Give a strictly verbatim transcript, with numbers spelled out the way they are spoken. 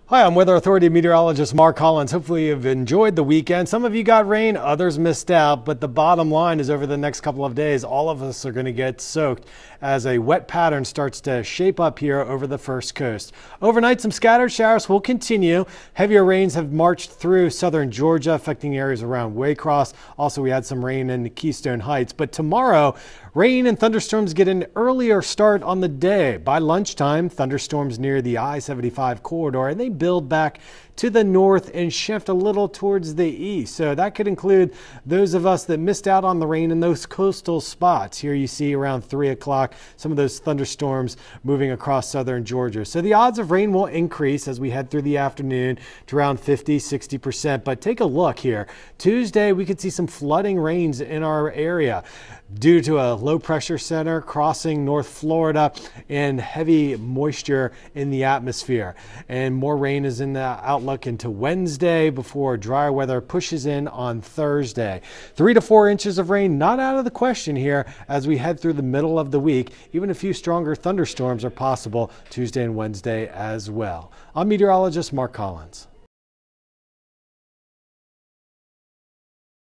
Hi, I'm Weather Authority meteorologist Mark Collins. Hopefully you've enjoyed the weekend. Some of you got rain, others missed out, but the bottom line is over the next couple of days, all of us are going to get soaked as a wet pattern starts to shape up here over the first coast. Overnight, some scattered showers will continue. Heavier rains have marched through southern Georgia, affecting areas around Waycross. Also, we had some rain in Keystone Heights, but tomorrow, rain and thunderstorms get an earlier start on the day. By lunchtime, thunderstorms near the I seventy-five corridor, and they build back to the north and shift a little towards the east. So that could include those of us that missed out on the rain in those coastal spots. Here you see around three o'clock, some of those thunderstorms moving across southern Georgia. So the odds of rain will increase as we head through the afternoon to around fifty, sixty percent. But take a look here. Tuesday, we could see some flooding rains in our area due to a low pressure center crossing North Florida and heavy moisture in the atmosphere. And more rain is in the outlook into Wednesday before drier weather pushes in on Thursday. Three to four inches of rain not out of the question here as we head through the middle of the week. Even a few stronger thunderstorms are possible Tuesday and Wednesday as well. I'm meteorologist Mark Collins.